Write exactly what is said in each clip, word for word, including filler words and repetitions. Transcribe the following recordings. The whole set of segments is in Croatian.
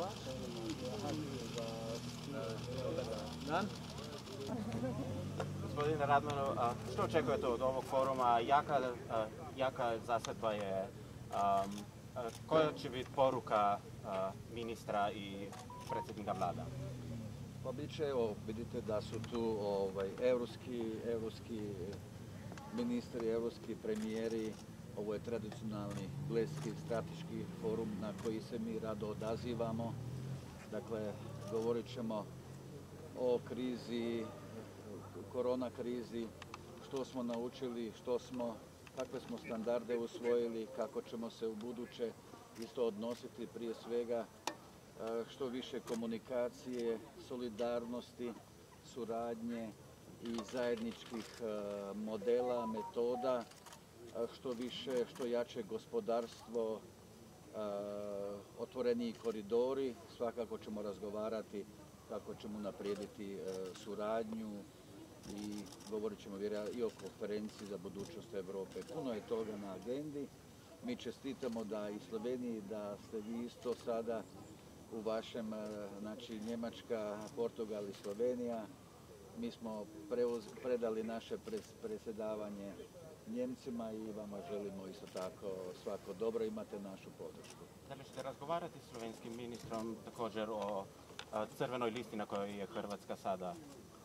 Dan? Gospodine Radmanov, što očekujete od ovog foruma? Jaka, jaka zasedba je? Um, koja će biti poruka uh, ministra i predsjednika vlada? Pa bit će, evo, vidite da su tu ovaj, evropski, evropski ministri, evropski premijeri. Ovo je tradicionalni blejski strateški forum na koji se mi rado odazivamo. Dakle, govorit ćemo o krizi, korona krizi, što smo naučili, što smo, kakve smo standarde usvojili, kako ćemo se u buduće isto odnositi, prije svega što više komunikacije, solidarnosti, suradnje i zajedničkih modela, metoda, što više, što jače gospodarstvo, otvoreniji koridori. Svakako ćemo razgovarati kako ćemo naprijediti suradnju i govorit ćemo i o konferenciji za budućnost Europe. Puno je toga na agendi. Mi čestitamo da i Sloveniji, da ste vi isto sada u vašem, znači Njemačka, Portugal i Slovenija. Mi smo preuz, predali naše predsjedavanje Njemcima i vama želimo isto tako svako dobro, imate našu podršku. Da li ćete razgovarati s slovenskim ministrom također o a, crvenoj listi na kojoj je Hrvatska sada?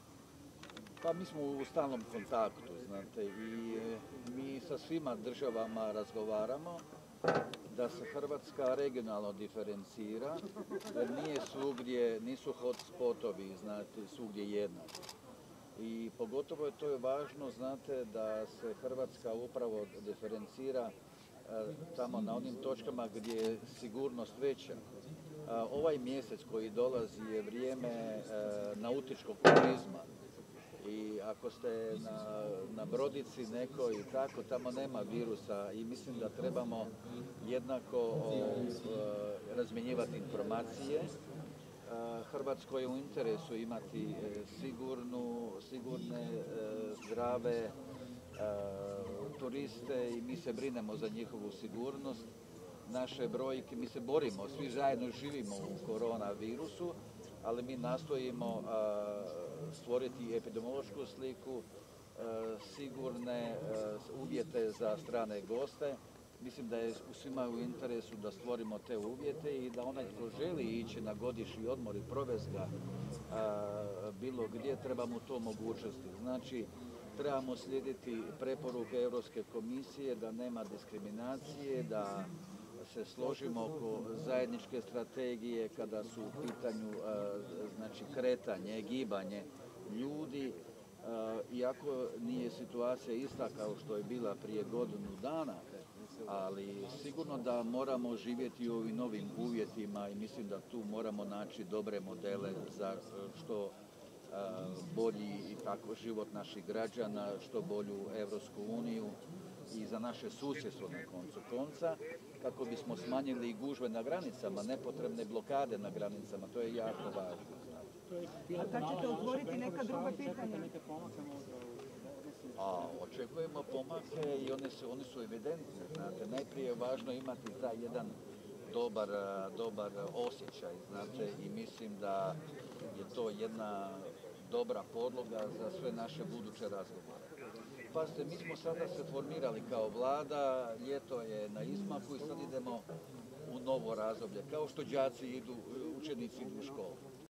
Pa mi smo u stalnom kontaktu, znate, i mi sa svima državama razgovaramo da se Hrvatska regionalno diferencira, jer nije svugdje, nisu hotspotovi, znate, svugdje jednaki. I pogotovo je to je važno, znate, da se Hrvatska upravo diferencira tamo na onim točkama gdje je sigurnost veća. Ovaj mjesec koji dolazi je vrijeme nautičkog turizma. I ako ste na, na brodici nekoj i tako, tamo nema virusa i mislim da trebamo jednako o, razmjenjivati informacije. Hrvatskoj je u interesu imati sigurnu, sigurne, zdrave turiste i mi se brinemo za njihovu sigurnost. Naše brojke, mi se borimo, svi zajedno živimo u koronavirusu, ali mi nastojimo stvoriti epidemiološku sliku, sigurne uvjete za strane goste. Mislim da je u svima u interesu da stvorimo te uvjete i da onaj tko želi ići na godišnji odmor i provesti ga bilo gdje, treba mu to mogućnosti. Znači, trebamo slijediti preporuke Europske komisije da nema diskriminacije, da se složimo oko zajedničke strategije kada su u pitanju znači, kretanje, gibanje ljudi. Iako nije situacija ista kao što je bila prije godinu dana, ali sigurno da moramo živjeti u ovim novim uvjetima i mislim da tu moramo naći dobre modele za što bolji i tako život naših građana, što bolju Europsku uniju i za naše susjedstvo na koncu konca, kako bismo smanjili gužve na granicama, nepotrebne blokade na granicama, to je jako važno. A kad ćete otvoriti neka druga pitanja? A, očekujemo pomake i one su, oni su evidentne, znate. Najprije je važno imati taj jedan dobar, dobar osjećaj, znate, i mislim da je to jedna dobra podloga za sve naše buduće razgovore. Pazite, mi smo sada se formirali kao vlada, ljeto je na izmaku i sad idemo u novo razdoblje, kao što đaci idu, učenici idu u školu.